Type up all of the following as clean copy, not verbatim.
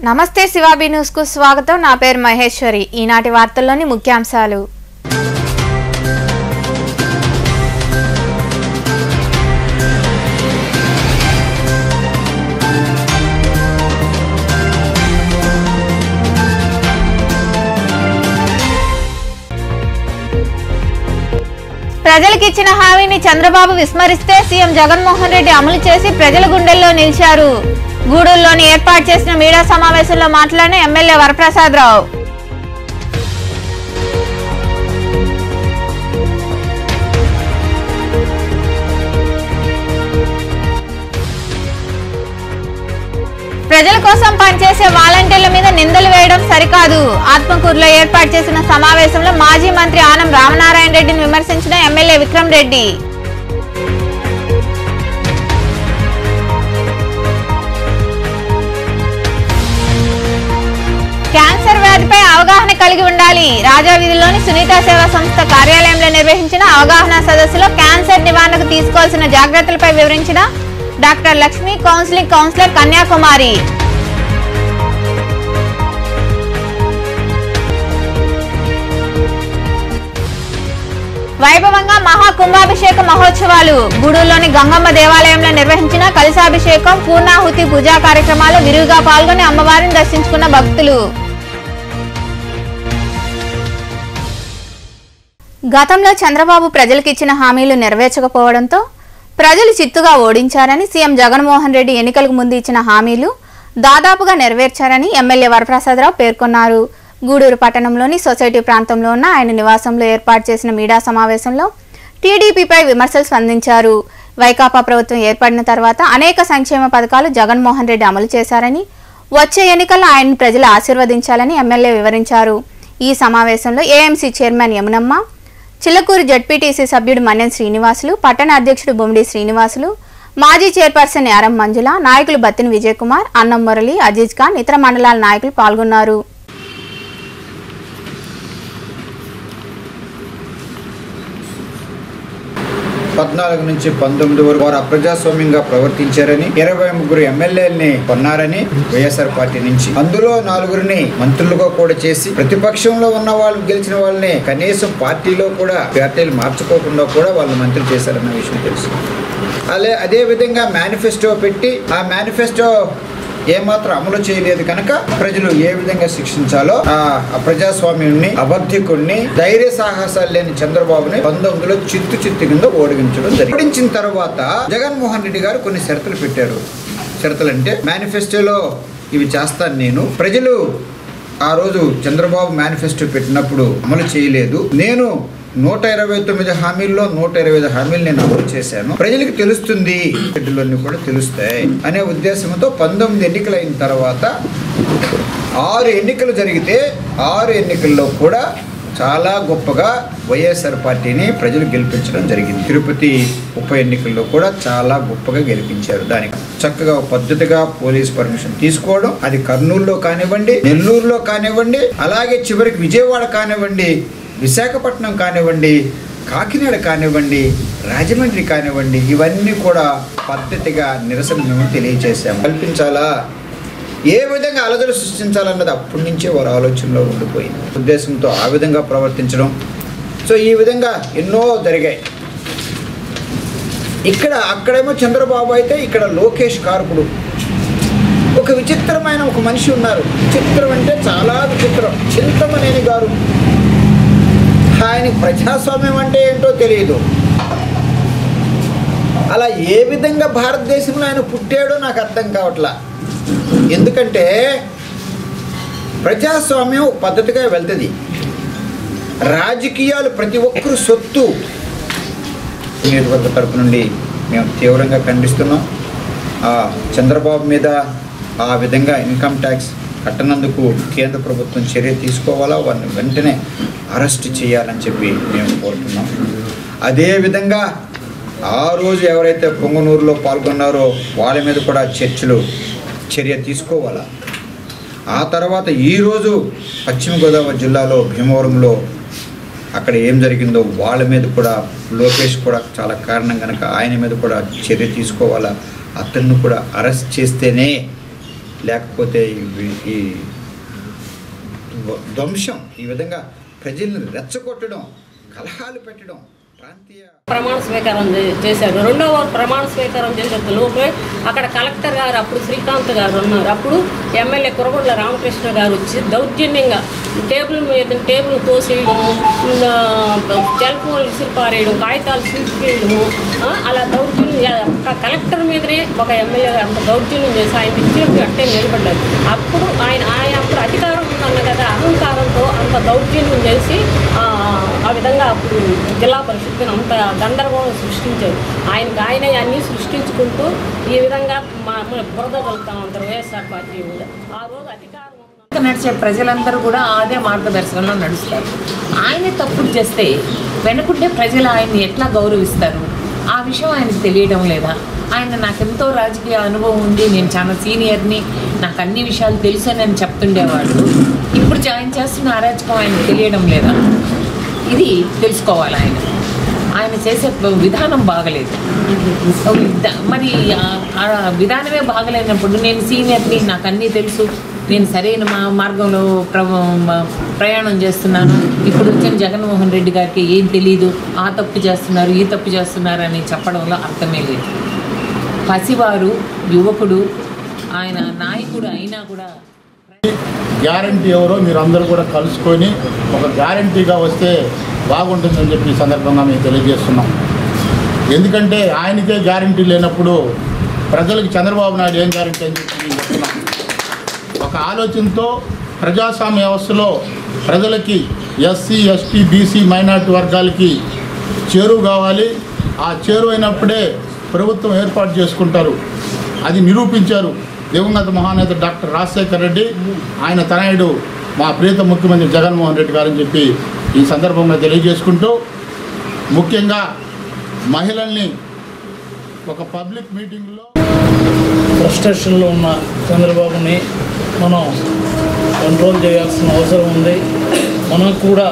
నమస్తే శివాబి న్యూస్ కు స్వాగతం. నా పేరు మహేశ్వరి. ఈనాటి వార్తల్లోని ముఖ్యాంశాలు. ప్రజలకిచ్చిన హామీని చంద్రబాబు విస్మరిస్తే సీఎం జగన్మోహన్ రెడ్డి అమలు చేసి ప్రజల గుండెల్లో నిలిచారు. గూడూరులోని ఏర్పాటు చేసిన మీడియా సమావేశంలో మాట్లాడిన ఎమ్మెల్యే వరప్రసాదరావు. ప్రజల కోసం పనిచేసే వాలంటీర్ల మీద నిందలు వేయడం సరికాదు. ఆత్మకూరులో ఏర్పాటు చేసిన సమావేశంలో మాజీ మంత్రి ఆనం రామనారాయణ రెడ్డిని విమర్శించిన ఎమ్మెల్యే విక్రమ్ రెడ్డి. క్యాన్సర్ వ్యాధిపై అవగాహన కలిగి ఉండాలి. రాజావీధిలోని సునీత సేవా సంస్థ కార్యాలయంలో నిర్వహించిన అవగాహన సదస్సులో క్యాన్సర్ నివారణకు తీసుకోవాల్సిన జాగ్రత్తలపై వివరించిన డాక్టర్ లక్ష్మి, కౌన్సిలర్ కన్యాకుమారి. వైభవంగా మహాకుంభాభిషేక మహోత్సవాలు. గూడూరులోని గంగమ్మ దేవాలయంలో నిర్వహించిన కలశాభిషేకం, పూర్ణాహుతి పూజా కార్యక్రమాల్లో విరివిగా పాల్గొని అమ్మవారిని దర్శించుకున్న భక్తులు. గతంలో చంద్రబాబు ప్రజలకు ఇచ్చిన హామీలు నెరవేర్చకపోవడంతో ప్రజలు చిత్తుగా ఓడించారని, సీఎం జగన్మోహన్ రెడ్డి ఎన్నికలకు ముందు ఇచ్చిన హామీలు దాదాపుగా నెరవేర్చారని ఎమ్మెల్యే వరప్రసాదరావు పేర్కొన్నారు. గూడూరు పట్టణంలోని సొసైటీ ప్రాంతంలో ఉన్న ఆయన నివాసంలో ఏర్పాటు చేసిన మీడియా సమావేశంలో టీడీపీపై విమర్శలు స్పందించారు. వైకాపా ప్రభుత్వం ఏర్పడిన తర్వాత అనేక సంక్షేమ పథకాలు జగన్మోహన్ రెడ్డి అమలు చేశారని, వచ్చే ఎన్నికల్లో ఆయన్ని ప్రజలు ఆశీర్వదించాలని ఎమ్మెల్యే వివరించారు. ఈ సమావేశంలో AMC chairman Yamunamma, Chillakuru ZPTC సభ్యుడు మన్నెం శ్రీనివాసులు, పట్టణ అధ్యక్షుడు బొమ్మిడి శ్రీనివాసులు, మాజీ చైర్పర్సన్ యారం మంజుల, నాయకులు బత్తిని విజయకుమార్, అన్నం మురళి, అజీజ్ ఖాన్, ఇతర మండలాల నాయకులు పాల్గొన్నారు. పద్నాలుగు నుంచి 19 వరకు వారు అప్రజాస్వామ్యంగా ప్రవర్తించారని, 23 ఎమ్మెల్యేలని కొన్నారని వైఎస్ఆర్ పార్టీ నుంచి, అందులో 4గురిని మంత్రులుగా కూడా చేసి, ప్రతిపక్షంలో ఉన్న వాళ్ళు గెలిచిన వాళ్ళని కనీసం పార్టీలు మార్చుకోకుండా కూడా వాళ్ళు మంత్రులు చేశారన్న విషయం తెలుసు. అదే విధంగా మేనిఫెస్టో పెట్టి ఆ మేనిఫెస్టో ఏమాత్రం అమలు చేయలేదు కనుక ప్రజలు ఏ విధంగా శిక్షించాలో ఆ అప్రజాస్వామ్యుడిని, అబద్ధికుడిని, ధైర్య సాహసాలు లేని చంద్రబాబుని 19లో చిత్తు కింద ఓడించడం జరిగింది. ఓడించిన తర్వాత జగన్మోహన్ రెడ్డి గారు కొన్ని షరతులు పెట్టారు. షరతులు అంటే మేనిఫెస్టోలో ఇవి చేస్తాను నేను, ప్రజలు ఆ రోజు చంద్రబాబు మేనిఫెస్టో పెట్టినప్పుడు అమలు చేయలేదు, నేను 129 హామీల్లో 125 హామీలు నేను అమలు చేశాను, ప్రజలకు తెలుస్తుంది, షెడ్యూళ్ళన్నీ కూడా తెలుస్తాయి అనే ఉద్దేశంతో 19 ఎన్నికలు అయిన తర్వాత 6 ఎన్నికలు జరిగితే 6 ఎన్నికల్లో కూడా చాలా గొప్పగా వైఎస్ఆర్ పార్టీని ప్రజలు గెలిపించడం జరిగింది. తిరుపతి ఉప ఎన్నికల్లో కూడా చాలా గొప్పగా గెలిపించారు. దానికి చక్కగా పద్ధతిగా పోలీస్ పర్మిషన్ తీసుకోవడం, అది కర్నూలులో కానివ్వండి, నెల్లూరులో కానివ్వండి, అలాగే చివరికి విజయవాడ కానివ్వండి, విశాఖపట్నం కానివ్వండి, కాకినాడ కానివ్వండి, రాజమండ్రి కానివ్వండి, ఇవన్నీ కూడా పద్ధతిగా నిరసన మేము తెలియజేశాము. కల్పించాలా, ఏ విధంగా అలజడి సృష్టించాలన్నది అప్పటి నుంచే వారి ఆలోచనలో ఉండిపోయింది. ఉద్దేశంతో ఆ విధంగా ప్రవర్తించడం. సో ఈ విధంగా ఎన్నో జరిగాయి. అక్కడేమో చంద్రబాబు అయితే ఇక్కడ లోకేష్ కారకుడు. ఒక విచిత్రమైన ఒక మనిషి ఉన్నారు. విచిత్రం అంటే చాలా విచిత్రం. చింతమనేని గారు. ఆయన ప్రజాస్వామ్యం అంటే ఏంటో తెలియదు. అలా ఏ విధంగా భారతదేశంలో ఆయన పుట్టాడో నాకు అర్థం కావట్లా. ఎందుకంటే ప్రజాస్వామ్యం పద్ధతిగా వెళ్తుంది. రాజకీయాలు ప్రతి ఒక్కరు సొత్తు. నియోజకవర్గ తరపు నుండి మేము తీవ్రంగా ఖండిస్తున్నాం. చంద్రబాబు మీద ఆ విధంగా ఇన్కమ్ ట్యాక్స్ కట్టనందుకు కేంద్ర ప్రభుత్వం చర్య తీసుకోవాలా, వారిని వెంటనే అరెస్ట్ చేయాలని చెప్పి మేము కోరుతున్నాం. అదేవిధంగా ఆ రోజు ఎవరైతే పొంగనూరులో పాల్గొన్నారో వాళ్ళ మీద కూడా చర్య తీసుకోవాలా. ఆ తర్వాత ఈరోజు పశ్చిమ గోదావరి జిల్లాలో భీమవరంలో అక్కడ ఏం జరిగిందో వాళ్ళ మీద కూడా లోకేష్ కూడా చాలా కారణం కనుక ఆయన మీద కూడా చర్య తీసుకోవాలా. అతన్ని కూడా అరెస్ట్ చేస్తేనే లేకపోతే ఈ ధ్వంసం, ఈ విధంగా ప్రజల్ని రెచ్చగొట్టడం, కలహాలు పెట్టడం, ప్రాంతీయ ప్రమాణ స్వీకారం చేశారు. రెండవ ప్రమాణ స్వీకారం చేసేంత లోపే అక్కడ కలెక్టర్ గారు అప్పుడు శ్రీకాంత్ గారు ఉన్నారు. అప్పుడు ఎమ్మెల్యే కురగొండ్ల రామకృష్ణ గారు వచ్చి దౌర్జన్యంగా టేబుల్ తోసేయడం, సెల్ ఫోన్లు విసిరిపారేయడం, కాగితాలు చింపివేయడము, అలా దౌర్జన్యం కలెక్టర్ మీదనే ఒక ఎమ్మెల్యే అంత దౌర్జన్యం చేసి ఆయన ఇచ్చినప్పుడు అట్టే నిలబడ్డారు. అప్పుడు ఆయన అప్పుడు అధికారం ఉందన్న కదా అహంకారంతో అంత దౌర్జన్యం చేసి ఆ విధంగా అప్పుడు జిల్లా పరిషత్తును అంత గందరగోళం సృష్టించారు. ఆయన అన్నీ సృష్టించుకుంటూ ఈ విధంగా బురద కలుగుతా ఉంటారు వైఎస్ఆర్ పార్టీ కూడా. ఆ రోజు అధికారం నడిచే ప్రజలందరూ కూడా అదే మార్గదర్శకంలో నడుస్తారు. ఆయనే తప్పులు చేస్తే వెనుకుంటే ప్రజలు ఆయన్ని ఎట్లా గౌరవిస్తారు? ఆ విషయం ఆయనకు తెలియడం లేదా? ఆయన నాకెంతో రాజకీయ అనుభవం ఉంది, నేను చాలా సీనియర్ని, నాకు అన్ని విషయాలు తెలుసు అని చెప్తుండేవాడు. ఇప్పుడు ఆయన చేస్తున్న అరాచకం ఆయనకు తెలియడం లేదా? ఇది తెలుసుకోవాలి. ఆయన చేసే విధానం బాగలేదు. మరి ఆ విధానమే బాగలేనప్పుడు నేను సీనియర్ని, నాకు అన్నీ తెలుసు, నేను సరైన మార్గంలో ప్రయాణం చేస్తున్నాను, ఇప్పుడు వచ్చిన జగన్మోహన్ రెడ్డి గారికి ఏం తెలీదు, ఆ తప్పు చేస్తున్నారు, ఈ తప్పు చేస్తున్నారు అని చెప్పడంలో అర్థమే లేదు. పసివారు, యువకుడు, ఆయన నాయకుడు అయినా కూడా గ్యారంటీ ఎవరో మీరు అందరూ కూడా కలుసుకొని ఒక గ్యారంటీగా వస్తే బాగుంటుందని చెప్పి ఈ సందర్భంగా మేము తెలియజేస్తున్నాం. ఎందుకంటే ఆయనకే గ్యారంటీ లేనప్పుడు ప్రజలకు చంద్రబాబు నాయుడు ఏం గ్యారంటీ అని చెప్పి మేము చెప్తున్నాం. ఒక ఆలోచనతో ప్రజాస్వామ్య వ్యవస్థలో ప్రజలకి ఎస్సీ, ఎస్టీ, బీసీ, మైనార్టీ వర్గాలకి చేరువ కావాలి. ఆ చేరువైనప్పుడే ప్రభుత్వం ఏర్పాటు చేసుకుంటారు. అది నిరూపించారు దివంగత మహానేత డాక్టర్ రాజశేఖర రెడ్డి, ఆయన తనయుడు మా ప్రియత ముఖ్యమంత్రి జగన్మోహన్ రెడ్డి గారని చెప్పి ఈ సందర్భంగా తెలియజేసుకుంటూ, ముఖ్యంగా మహిళల్ని ఒక పబ్లిక్ మీటింగ్లో ఫ్రస్ట్రేషన్లో ఉన్న చంద్రబాబుని మనం కంట్రోల్ చేయాల్సిన అవసరం ఉంది. మనం కూడా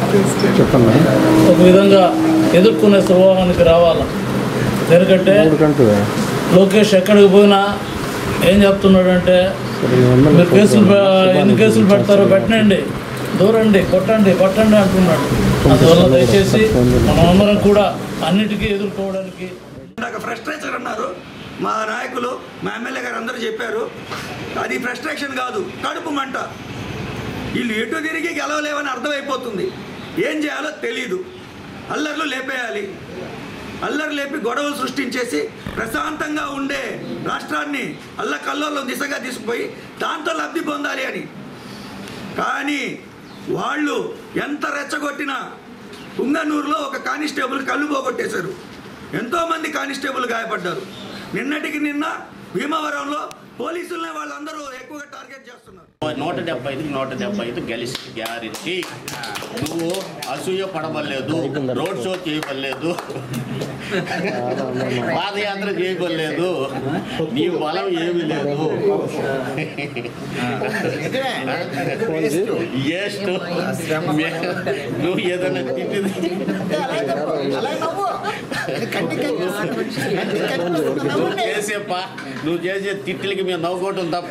ఒక విధంగా ఎదుర్కొనే స్వభావానికి రావాలి. ఎందుకంటే లోకేష్ ఎక్కడికి పోయినా ఏం చెప్తున్నాడంటే, మీరు ఎన్ని కేసులు పెడతారో పెట్టండి, దూరండి, కొట్టండి అంటున్నాడు. అందువల్ల దయచేసి మనమందరం కూడా అన్నిటికీ ఎదుర్కోవడానికి ఫ్రస్ట్రేషన్ అన్నారు మా నాయకులు, మా ఎమ్మెల్యే గారు అందరూ చెప్పారు. అది ఫ్రస్ట్రేషన్ కాదు, కడుపు మంట. వీళ్ళు ఎటు తిరిగి గెలవలేవని అర్థమైపోతుంది. ఏం చేయాలో తెలీదు. అల్లర్లు లేపేయాలి, అల్లరి లేపి గొడవలు సృష్టించేసి ప్రశాంతంగా ఉండే రాష్ట్రాన్ని అల్లకల్లోల దిశగా తీసుకుపోయి దాంతో లబ్ధి పొందాలి అని. కానీ వాళ్ళు ఎంత రెచ్చగొట్టినా పుంగనూరులో ఒక కానిస్టేబుల్ కళ్ళు పోగొట్టేశారు. ఎంతోమంది కానిస్టేబుల్ గాయపడ్డారు. నిన్నటికి నిన్న భీమవరంలో పోలీసులనే వాళ్ళందరూ ఎక్కువగా టార్గెట్ చేస్తున్నారు. 175 గెలిచి గ్యారెంటీ. నువ్వు అసూయ పడవలేదు, రోడ్ షో చేయవలేదు, పాదయాత్ర చేయవలేదు, నీ బలం ఏమీ లేదు. నువ్వు ఏదైనా చేసేపా, నువ్వు చేసే తిట్లకి మేము నవ్వుకోవటం తప్ప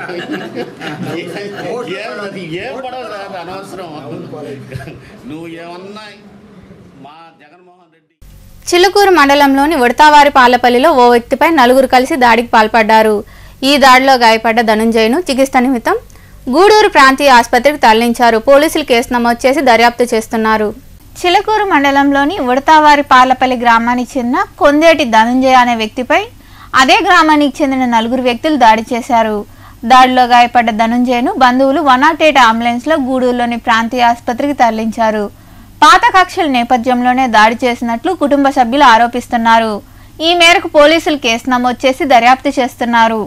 ఏం పడవు, అనవసరం. నువ్వు ఏమన్నా మా జగన్మోహన్ రెడ్డి. చిలుకూరు మండలంలోని ఉడతావారి పాలపల్లిలో ఓ వ్యక్తిపై నలుగురు కలిసి దాడికి పాల్పడ్డారు. ఈ దాడిలో గాయపడ్డ ధనుంజయను చికిత్స నిమిత్తం గూడూరు ప్రాంతీయ ఆసుపత్రికి తరలించారు. పోలీసులు కేసు నమోదు చేసి దర్యాప్తు చేస్తున్నారు. చిలుకూరు మండలంలోని ఉడతావారి పాలపల్లి గ్రామానికి చెందిన కొందేటి ధనుంజయ అనే వ్యక్తిపై అదే గ్రామానికి చెందిన నలుగురు వ్యక్తులు దాడి చేశారు. దాడిలో గాయపడ్డ ధనుంజయను బంధువులు 108 అంబులెన్స్లో గూడూరులోని ప్రాంతీయ ఆసుపత్రికి తరలించారు. పాత కక్షల నేపథ్యంలోనే దాడి చేసినట్లు కుటుంబ సభ్యులు ఆరోపిస్తున్నారు. ఈ మేరకు పోలీసులు కేసు నమోదు చేసి దర్యాప్తు చేస్తున్నారు.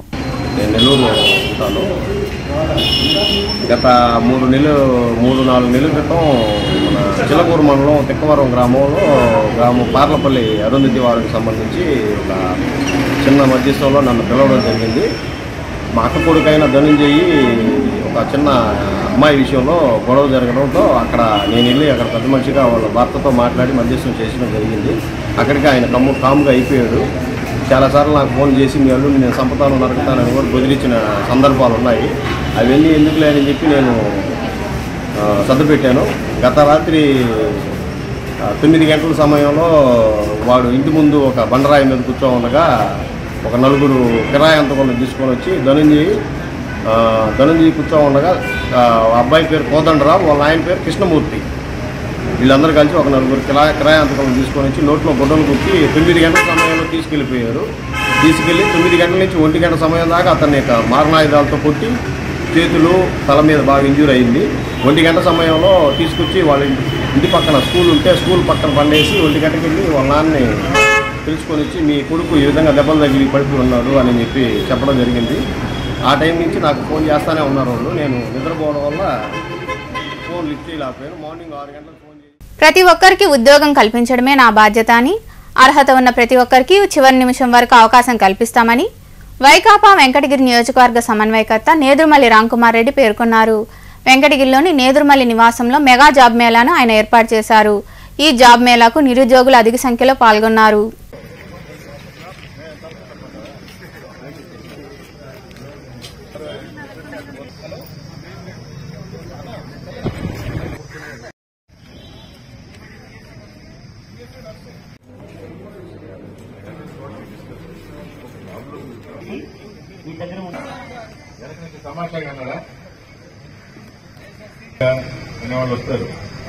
గత 3-4 నెలల క్రితం మన చిలకూరు మండలం తిక్కవరం గ్రామం పార్లపల్లి అరుంధతి వారికి సంబంధించి ఒక చిన్న మధ్యస్థంలో నన్ను పిలవడం జరిగింది. మా అక్క కొడుకైన ధనుంజయి ఒక చిన్న అమ్మాయి విషయంలో గొడవ జరగడంతో అక్కడ నేను వెళ్ళి అక్కడ పెద్ద మనిషిగా వాళ్ళ భర్తతో మాట్లాడి మధ్యస్థం చేయడం జరిగింది. అక్కడికి ఆయన కామ్గా అయిపోయాడు. చాలాసార్లు నాకు ఫోన్ చేసి మీ అల్లుడిని నేను చంపుతాను నరుకుతానని కూడా బెదిరించిన సందర్భాలు ఉన్నాయి. అవన్నీ ఎందుకులే అని చెప్పి నేను సర్దుపెట్టాను. గత రాత్రి 9 గంటల సమయంలో వాడు ఇంటి ముందు ఒక బండరాయి మీద కూర్చో ఉండగా ఒక 4 కిరాయంతకులను తీసుకొని వచ్చి ధనుంజయ కూర్చో ఉండగా అబ్బాయి పేరు కోదండరావు, వాళ్ళ ఆయన పేరు కృష్ణమూర్తి, వీళ్ళందరూ కలిసి ఒక 4 కిరాయంతకులను తీసుకొని వచ్చి నోట్లో గుడ్డలు కుట్టి 9 గంటల సమయంలో తీసుకెళ్ళిపోయారు. తీసుకెళ్ళి 9 గంటల నుంచి 1 గంట సమయం దాకా అతన్ని మారణాయుధాలతో కొట్టి చేతులు తల మీద బాగా ఇంజూర్ అయింది. 1 గంట సమయంలో తీసుకొచ్చి వాళ్ళ ఇంటి పక్కన స్కూల్ ఉంటే స్కూల్ పక్కన పండేసి 1 గంటకి వెళ్ళి వాళ్ళ నాన్నని తెలుసుకొని వచ్చి మీ కొడుకు ఈ విధంగా దెబ్బలు తగిలి పడిపోయి ఉన్నాడు అని చెప్పి చెప్పడం జరిగింది. ఆ టైం నుంచి నాకు ఫోన్ చేస్తూనే ఉన్నారు వాళ్ళు. నేను నిద్రపోవడం వల్ల ఫోన్ లిఫ్ట్ చేయలేకపోయాను. మార్నింగ్ 6 గంటలకు ఫోన్ చేసి ప్రతి ఒక్కరికి ఉద్యోగం కల్పించడమే నా బాధ్యత అని, అర్హత ఉన్న ప్రతి ఒక్కరికి చివరి నిమిషం వరకు అవకాశం కల్పిస్తామని వైకాపా వెంకటగిరి నియోజకవర్గ సమన్వయకర్త నేదురుమల్లి రాంకుమార్ రెడ్డి పేర్కొన్నారు. వెంకటగిరిలోని నేదురుమల్లి నివాసంలో మెగా జాబ్ మేళాను ఆయన ఏర్పాటు చేశారు. ఈ జాబ్ మేళాకు నిరుద్యోగులు అధిక సంఖ్యలో పాల్గొన్నారు. వాళ్ళు వస్తారు.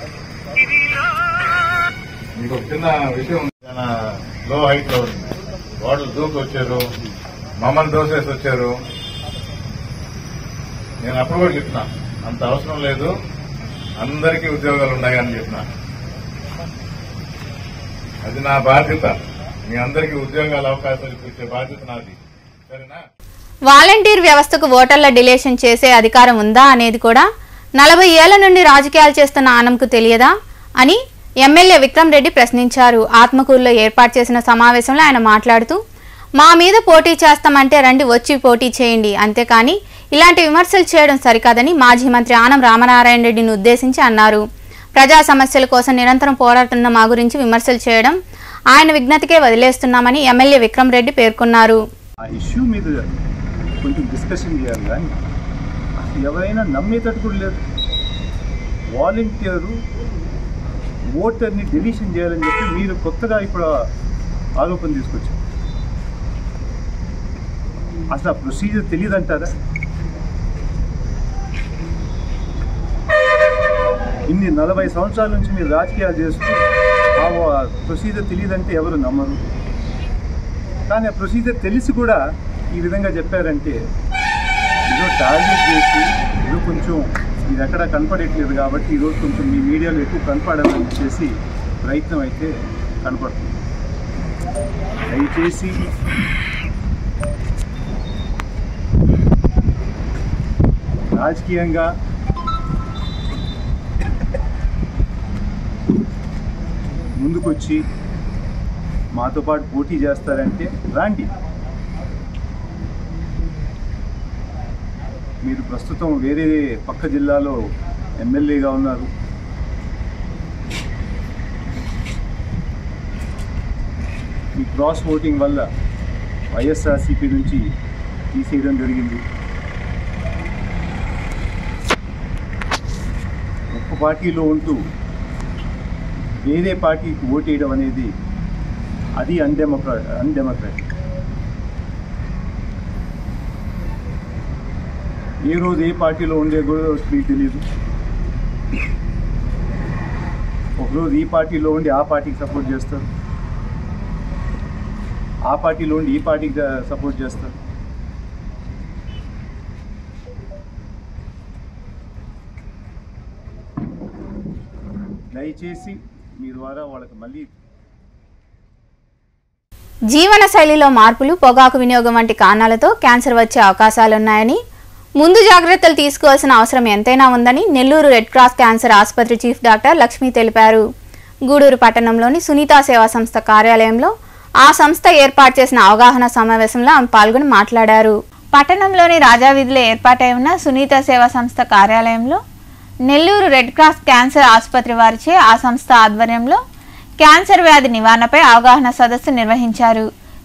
మీకు ఒక చిన్న విషయం, లో హైట్ లో వాళ్ళు దూకి వచ్చారు, మమ్మల్ని దోసేసి వచ్చారు. నేను అప్పుడు కూడా చెప్తున్నా, అంత అవసరం లేదు, అందరికీ ఉద్యోగాలు ఉన్నాయని చెప్పిన. అది నా బాధ్యత, మీ అందరికీ ఉద్యోగాల అవకాశాలు ఇచ్చే బాధ్యత నాది. సరేనా? వాలంటీర్ వ్యవస్థకు ఓటర్ల డిలేషన్ చేసే అధికారం ఉందా అనేది కూడా 40 ఏళ్ల నుండి రాజకీయాలు చేస్తున్న ఆనంకు తెలియదా అని ఎమ్మెల్యే విక్రమ్ రెడ్డి ప్రశ్నించారు. ఆత్మకూరులో ఏర్పాటు చేసిన సమావేశంలో ఆయన మాట్లాడుతూ, మా మీద పోటీ చేస్తామంటే రండి, వచ్చి పోటీ చేయండి, అంతేకాని ఇలాంటి విమర్శలు చేయడం సరికాదని మాజీ మంత్రి ఆనం రామనారాయణ రెడ్డిని ఉద్దేశించి అన్నారు. ప్రజా సమస్యల కోసం నిరంతరం పోరాడుతున్న మా గురించి విమర్శలు చేయడం ఆయన విజ్ఞతకే వదిలేస్తున్నామని ఎమ్మెల్యే విక్రమ్ రెడ్డి పేర్కొన్నారు. ఆ ఇష్యూ మీద కొంచెం డిస్కషన్ చేయాలి, కానీ అసలు ఎవరైనా నమ్మేటట్టు కూడా లేదు. వాలంటీరు ఓటర్ని డిలీషన్ చేయాలని చెప్పి మీరు కొత్తగా ఇప్పుడు ఆరోపణ తీసుకొచ్చారు. అసలు ఆ ప్రొసీజర్ తెలియదంటారా? ఇన్ని 40 సంవత్సరాల నుంచి మీరు రాజకీయాలు చేస్తూ ఆ ప్రొసీజర్ తెలియదంటే ఎవరు నమ్మరు. కానీ ఆ ప్రొసీజర్ తెలిసి కూడా ఈ విధంగా చెప్పారంటే ఏదో టార్గెట్ చేసి ఏదో కొంచెం ఇది ఎక్కడ కనపడట్లేదు కాబట్టి ఈరోజు కొంచెం మీ మీడియాలో ఎక్కువ కనపడాలని చేసి ప్రయత్నం అయితే కనపడుతుంది. దయచేసి రాజకీయంగా ముందుకొచ్చి మాతో పాటు పోటీ చేస్తారంటే రండి. మీరు ప్రస్తుతం వేరే పక్క జిల్లాలో ఎమ్మెల్యేగా ఉన్నారు. ఈ క్రాస్ ఓటింగ్ వల్ల వైఎస్ఆర్సీపీ నుంచి తీసేయడం జరిగింది. ఒక్క పార్టీలో ఉంటూ వేరే పార్టీకి ఓటేయడం అనేది అది అన్డెమోక్రాటిక్. ఏ రోజు ఏ పార్టీలో ఉండే కూడా మీకు తెలియదు. ఒకరోజు ఈ పార్టీలో ఉండి ఆ పార్టీకి సపోర్ట్ చేస్తారు, ఆ పార్టీలో ఉండి ఈ పార్టీకి సపోర్ట్ చేస్తారు. దయచేసి మీ ద్వారా వాళ్ళకి మళ్ళీ జీవన శైలిలో మార్పులు, పొగాకు వినియోగం వంటి కారణాలతో క్యాన్సర్ వచ్చే అవకాశాలున్నాయని, ముందు జాగ్రత్తలు తీసుకోవాల్సిన అవసరం ఎంతైనా ఉందని నెల్లూరు రెడ్ క్రాస్ క్యాన్సర్ ఆసుపత్రి చీఫ్ డాక్టర్ లక్ష్మి తెలిపారు. గూడూరు పట్టణంలోని సునీత సేవా సంస్థ కార్యాలయంలో ఆ సంస్థ ఏర్పాటు చేసిన అవగాహన సమావేశంలో ఆమె పాల్గొని మాట్లాడారు. పట్టణంలోని రాజావీధిలో ఏర్పాటై ఉన్న సునీత సేవా సంస్థ కార్యాలయంలో నెల్లూరు రెడ్ క్రాస్ క్యాన్సర్ ఆసుపత్రి వారిచే ఆ సంస్థ ఆధ్వర్యంలో క్యాన్సర్ వ్యాధి నివారణపై అవగాహన సదస్సు నిర్వహించారు.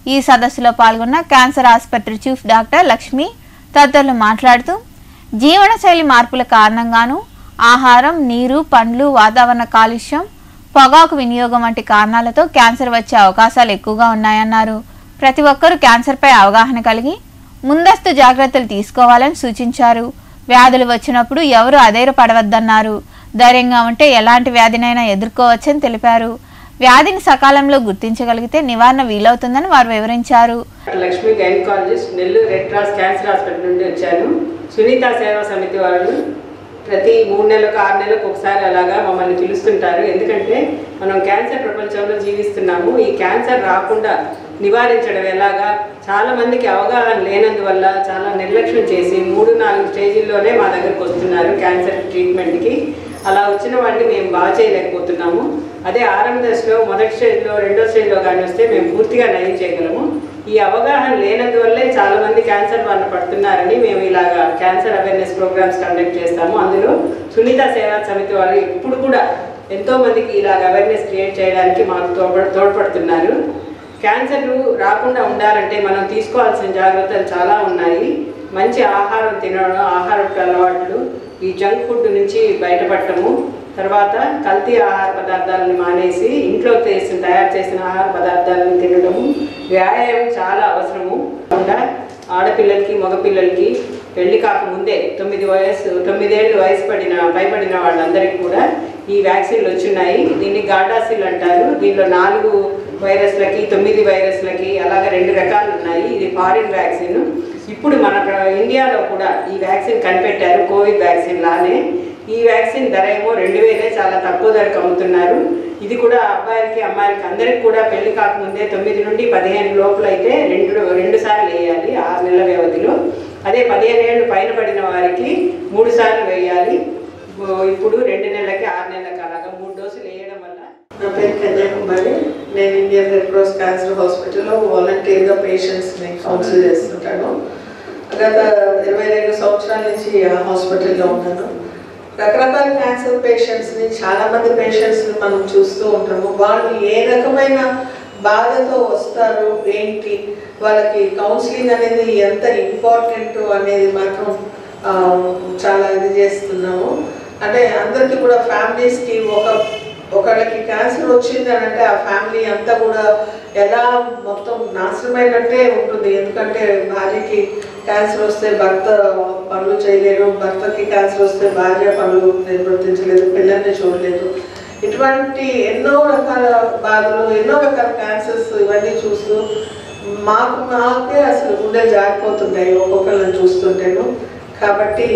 ఈ సదస్సులో పాల్గొన్న క్యాన్సర్ ఆసుపత్రి చీఫ్ డాక్టర్ లక్ష్మి తదితరులు మాట్లాడుతూ జీవనశైలి మార్పుల కారణంగాను ఆహారం, నీరు, పండ్లు, వాతావరణ కాలుష్యం, పొగాకు వినియోగం వంటి కారణాలతో క్యాన్సర్ వచ్చే అవకాశాలు ఎక్కువగా ఉన్నాయన్నారు. ప్రతి ఒక్కరూ క్యాన్సర్పై అవగాహన కలిగి ముందస్తు జాగ్రత్తలు తీసుకోవాలని సూచించారు. వ్యాధులు వచ్చినప్పుడు ఎవరు అధైర్యపడవద్దన్నారు. ధైర్యంగా ఉంటే ఎలాంటి వ్యాధినైనా ఎదుర్కోవచ్చని తెలిపారు. వ్యాధిని సకాలంలో గుర్తించగలిగితే నివారణ వీలవుతుందని వారు వివరించారు. Lakshmi gynaecologist, Nellore red cross cancer hospital నుండి వచ్చాను. సునీత సేవా సమితి వాళ్ళు ప్రతి 3 నెలలకు 6 నెలలకు ఒకసారి అలాగా మమ్మల్ని పిలుస్తుంటారు. ఎందుకంటే మనం క్యాన్సర్ ప్రపంచంలో జీవిస్తున్నాము. ఈ క్యాన్సర్ రాకుండా నివారించడం ఎలాగా, చాలామందికి అవగాహన లేనందువల్ల చాలా నిర్లక్ష్యం చేసి 3-4 స్టేజీల్లోనే మా దగ్గరకు వస్తున్నారు క్యాన్సర్ ట్రీట్మెంట్కి. అలా వచ్చిన వాడిని మేము బాగా చేయలేకపోతున్నాము. అదే ఆరంభ దశలో, మొదటి స్టేజ్లో, రెండో స్టేజ్లో కానీ వస్తే మేము పూర్తిగా నయం చేయగలము. ఈ అవగాహన లేనందువల్లే చాలామంది క్యాన్సర్ బారిన పడుతున్నారని మేము ఇలాగా క్యాన్సర్ అవేర్నెస్ ప్రోగ్రామ్స్ కండక్ట్ చేస్తాము. అందులో సునీత సేవా సమితి వాళ్ళు ఇప్పుడు కూడా ఎంతోమందికి ఇలాగ అవేర్నెస్ క్రియేట్ చేయడానికి మాకు తోడ్పడుతున్నారు. క్యాన్సర్ రాకుండా ఉండాలంటే మనం తీసుకోవాల్సిన జాగ్రత్తలు చాలా ఉన్నాయి. మంచి ఆహారం తినడం, ఆహారపు అలవాట్లు, ఈ జంక్ ఫుడ్ నుంచి బయటపడటము, తర్వాత కల్తీ ఆహార పదార్థాలను మానేసి ఇంట్లో తయారు చేసిన ఆహార పదార్థాలను తినడము, వ్యాయామం చాలా అవసరము. ఆడపిల్లలకి, మగపిల్లలకి పెళ్లి కాకముందే 9 ఏళ్ళు పైబడిన వాళ్ళందరికీ కూడా ఈ వ్యాక్సిన్లు వచ్చున్నాయి. దీన్ని గార్డాసిల్ అంటారు. దీనిలో 4 వైరస్లకి, 9 వైరస్లకి అలాగే 2 రకాలు ఉన్నాయి. ఇది ఫారిన్ వ్యాక్సిన్. ఇప్పుడు మన ఇండియాలో కూడా ఈ వ్యాక్సిన్ కనిపెట్టారు, కోవిడ్ వ్యాక్సిన్ లానే. ఈ వ్యాక్సిన్ ధర ఏమో 2000, చాలా తక్కువ ధరకు అమ్ముతున్నారు. ఇది కూడా అబ్బాయిలకి, అమ్మాయిలకి అందరికి కూడా పెళ్లి కాకముందే 9 నుండి 15 లోపల అయితే 2 సార్లు వేయాలి 6 నెలల వ్యవధిలో. అదే 15 ఏళ్ళు పైన పడిన వారికి 3 సార్లు వేయాలి. ఇప్పుడు 2 నెలలకి 6 నెలలకి అలాగా 3 డోసులు వేయడం వల్ల. నా పేరు కన్యాకుమారి. నేను ఇండియన్ రెడ్ క్రాస్ క్యాన్సర్ హాస్పిటల్లో వాలంటీర్గా పేషెంట్స్ని కౌన్సిల్ చేస్తుంటాను. గత 22 సంవత్సరాల నుంచి ఆ హాస్పిటల్లో ఉన్నాను. రకరకాల క్యాన్సర్ పేషెంట్స్ని, చాలామంది పేషెంట్స్ని మనం చూస్తూ ఉంటాము. వాళ్ళు ఏ రకమైన బాధతో వస్తారు, ఏంటి, వాళ్ళకి కౌన్సిలింగ్ అనేది ఎంత ఇంపార్టెంట్ అనేది మాత్రం చాలా ఇది చేస్తున్నాము. అంటే అందరికీ కూడా ఫ్యామిలీస్కి ఒకళ్ళకి క్యాన్సర్ వచ్చింది అని అంటే ఆ ఫ్యామిలీ అంతా కూడా ఎలా మొత్తం నాశనమైనట్టే ఉంటుంది. ఎందుకంటే భార్యకి క్యాన్సర్ వస్తే భర్త పనులు చేయలేరు, భర్తకి క్యాన్సర్ వస్తే భార్య పనులు నిర్వర్తించలేదు, పిల్లల్ని చూడలేదు. ఇటువంటి ఎన్నో రకాల బాధలు, ఎన్నో రకాల క్యాన్సర్స్ ఇవన్నీ చూస్తూ మాకే అసలు గుండె జారిపోతుంటాయి ఒక్కొక్కరిని చూస్తుంటేను. కాబట్టి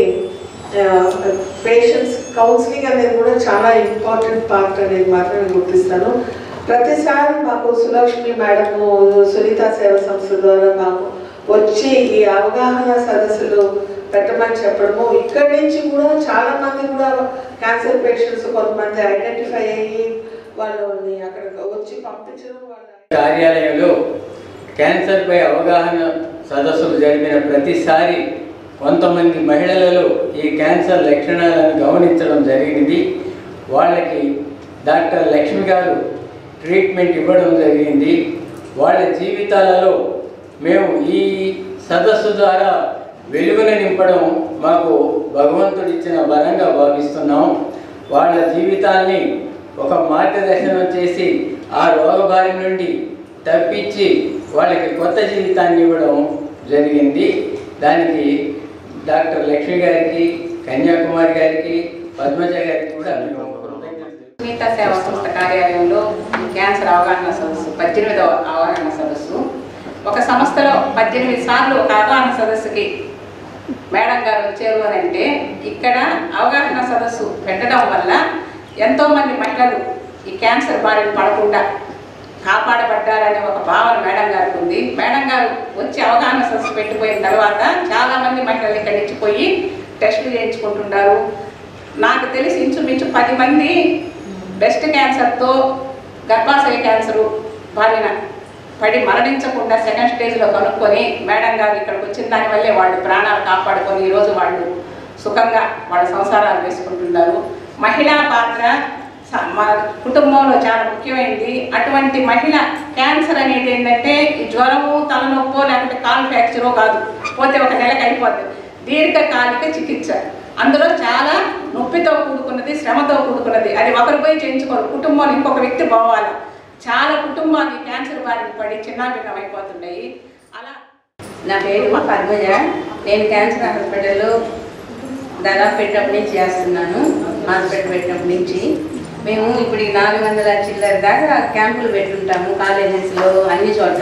పేషెంట్స్ కౌన్సిలింగ్ అనేది కూడా చాలా ఇంపార్టెంట్ పార్ట్ అనేది మాత్రం నేను గుర్తిస్తాను. ప్రతిసారి మాకు సులక్ష్మి మేడము, సునీత సేవా సంస్థ ద్వారా మాకు వచ్చి ఈ అవగాహన సదస్సులు పెట్టమని చెప్పడము, ఇక్కడి నుంచి కూడా చాలా మంది కూడా క్యాన్సర్ పేషెంట్స్ కొంతమంది ఐడెంటిఫై అయ్యి వాళ్ళని అక్కడికి వచ్చి పంపించడం. వాళ్ళ కార్యాలయంలో క్యాన్సర్పై అవగాహన సదస్సులు జరిపిన ప్రతిసారి కొంతమంది మహిళలలో ఈ క్యాన్సర్ లక్షణాలను గమనించడం జరిగింది. వాళ్ళకి డాక్టర్ లక్ష్మి గారు ట్రీట్మెంట్ ఇవ్వడం జరిగింది. వాళ్ళ జీవితాలలో మేము ఈ సదస్సు ద్వారా వెలుగును నింపడం మాకు భగవంతుడు ఇచ్చిన వరంగా భావిస్తున్నాం. వాళ్ళ జీవితాన్ని ఒక మార్గదర్శనం చేసి ఆ రోగబారి నుండి తప్పించి వాళ్ళకి కొత్త జీవితాన్ని ఇవ్వడం జరిగింది. దానికి డాక్టర్ లక్ష్మి గారికి, కన్యాకుమారి గారికి, పద్మజ గారికి కూడా సునీత సేవా సంస్థ కార్యాలయంలో క్యాన్సర్ అవగాహన సదస్సు 18వ అవగాహన సదస్సు. ఒక సంస్థలో 18 సార్లు ఒక అవగాహన సదస్సుకి మేడం గారు వచ్చారు అని అంటే ఇక్కడ అవగాహన సదస్సు పెట్టడం వల్ల ఎంతోమంది మహిళలు ఈ క్యాన్సర్ బారిన పడకుండా కాపాడబడ్డారనే ఒక భావన మేడం గారికి ఉంది. మేడం గారు వచ్చి అవగాహన సదస్సు పెట్టిపోయిన తర్వాత చాలామంది మహిళలు ఇక్కడ ఇచ్చిపోయి టెస్టులు చేయించుకుంటున్నారు. నాకు తెలిసి ఇంచుమించు 10 మంది బ్రెస్ట్ క్యాన్సర్తో గర్భాశయ క్యాన్సరు బారిన పడి మరణించకుండా సెకండ్ స్టేజ్లో కనుక్కొని మేడం గారు ఇక్కడికి వచ్చిన దానివల్లే వాళ్ళు ప్రాణాలు కాపాడుకొని ఈరోజు వాళ్ళు సుఖంగా వాళ్ళ సంసారాలు వేసుకుంటున్నారు. మహిళా పాత్ర మా కుటుంబంలో చాలా ముఖ్యమైనది. అటువంటి మహిళ క్యాన్సర్ అనేది ఏంటంటే జ్వరము, తలనొప్పో లేకపోతే కాలు ఫ్రాక్చరో కాదు, పోతే ఒక నెలకు అయిపోతుంది. దీర్ఘకాలిక చికిత్స, అందులో చాలా నొప్పితో కూడుకున్నది, శ్రమతో కూడుకున్నది. అది ఒకరు పోయి చేయించుకోరు, కుటుంబంలో ఇంకొక వ్యక్తి పోవాలి. చాలా కుటుంబాలు క్యాన్సర్ బారిన పడి చిన్నాభిన్నం అయిపోతున్నాయి. అలా నా పేరు పద్మజ. నేను క్యాన్సర్ హాస్పిటల్లో దాదాపు పెట్టినప్పటి నుంచి చేస్తున్నాను. హాస్పిటల్ పెట్టినప్పటి నుంచి మేము ఇప్పుడు 400 చిల్లర దాకా క్యాంపులు పెట్టుంటాము కాలేజెస్లో, అన్ని చోట్ల.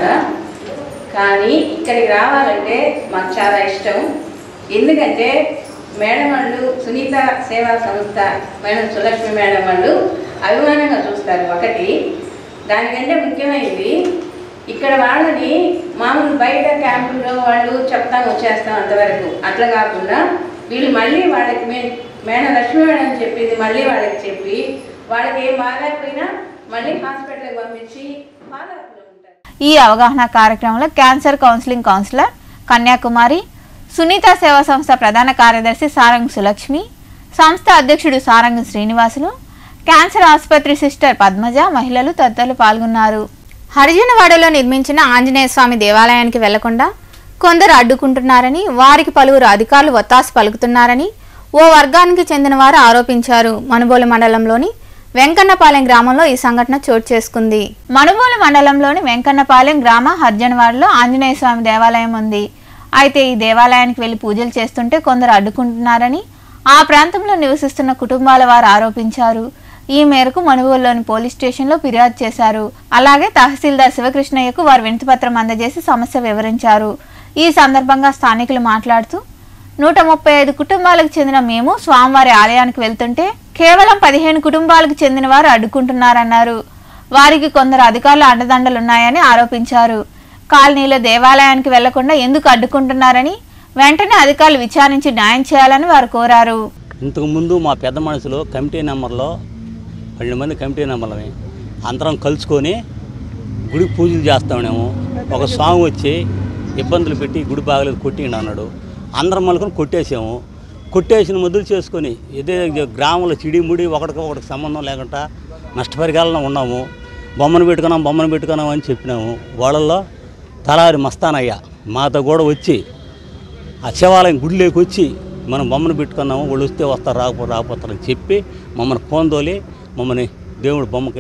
కానీ ఇక్కడికి రావాలంటే మాకు చాలా ఇష్టం. ఎందుకంటే మేడం వాళ్ళు, సునీత సేవా సంస్థ మేడం సులక్ష్మి మేడం వాళ్ళు అభిమానంగా చూస్తారు. ఒకటి, దానికంటే ముఖ్యమైనది ఇక్కడ వాళ్ళని మామూలు బయట క్యాంపుల్లో వాళ్ళు చెప్తాం వచ్చేస్తాం అంతవరకు, అట్లా కాకుండా వీళ్ళు మళ్ళీ వాళ్ళకి మేడం లక్ష్మీ మేడం చెప్పింది మళ్ళీ వాళ్ళకి చెప్పి, వాళ్ళకి ఏం బాగాలేకపోయినా మళ్ళీ హాస్పిటల్కి పంపించి ఫాలోఅప్లో ఉంటారు. ఈ అవగాహన కార్యక్రమంలో cancer counselling counsellor Kanyakumari, Sunitha సేవా సంస్థ ప్రధాన కార్యదర్శి సారంగ్ సులక్ష్మి, సంస్థ అధ్యక్షుడు సారంగ్ శ్రీనివాసులు, క్యాన్సర్ ఆసుపత్రి సిస్టర్ పద్మజ, మహిళలు తదితరులు పాల్గొన్నారు. హరిజనవాడలో నిర్మించిన ఆంజనేయ స్వామి దేవాలయానికి వెళ్లకుండా కొందరు అడ్డుకుంటున్నారని, వారికి పలువురు అధికారులు ఒత్తాసు పలుకుతున్నారని ఓ వర్గానికి చెందిన వారు ఆరోపించారు. మనుబోలు మండలంలోని వెంకన్నపాలెం గ్రామంలో ఈ సంఘటన చోటు చేసుకుంది. మనుబోలు మండలంలోని వెంకన్నపాలెం గ్రామ హర్జనవాడలో ఆంజనేయ స్వామి దేవాలయం ఉంది. అయితే ఈ దేవాలయానికి వెళ్లి పూజలు చేస్తుంటే కొందరు అడ్డుకుంటున్నారని ఆ ప్రాంతంలో నివసిస్తున్న కుటుంబాల వారు ఆరోపించారు. ఈ మేరకు మనుబోలులోని పోలీస్ స్టేషన్లో ఫిర్యాదు చేశారు. అలాగే తహసీల్దార్ శివకృష్ణయ్యకు వారు వినతిపత్రం అందజేసి సమస్య వివరించారు. ఈ సందర్భంగా స్థానికులు మాట్లాడుతూ 135 కుటుంబాలకు చెందిన మేము స్వామివారి ఆలయానికి వెళ్తుంటే కేవలం 15 కుటుంబాలకు చెందిన వారు అడ్డుకుంటున్నారన్నారు. వారికి కొందరు అధికారుల అండదండలున్నాయని ఆరోపించారు. కాలనీలో దేవాలయానికి వెళ్లకుండా ఎందుకు అడ్డుకుంటున్నారని వెంటనే అధికారులు విచారించి న్యాయం చేయాలని వారు కోరారు. ఇంతకుముందు మా పెద్ద మనుషులు కమిటీ నెంబర్లో 12 మంది కమిటీ నెంబర్లని అందరం కలుసుకొని గుడికి పూజలు చేస్తామేమో. ఒక స్వామి వచ్చి ఇబ్బందులు పెట్టి గుడి బాగలేదు కొట్టిండు అన్నాడు. అందరం మళ్ళీ కొట్టేసాము. కొట్టేసిన మొదలు చేసుకొని ఇదే గ్రామంలో చిడిముడి ఒకటికి సంబంధం లేకుండా నష్టపరికాలంలో ఉన్నాము. బొమ్మను పెట్టుకున్నాం అని చెప్పినాము. వాళ్ళల్లో తలారి మస్తానయ్య మాతో కూడా వచ్చి ఆ శివాలయం గుడిలోకి వచ్చి మనం బొమ్మను పెట్టుకున్నాము, వాళ్ళు వస్తే వస్తారు రాకపోతారని చెప్పి మమ్మల్ని పోందోలి మమ్మల్ని దేవుడు బొమ్మకి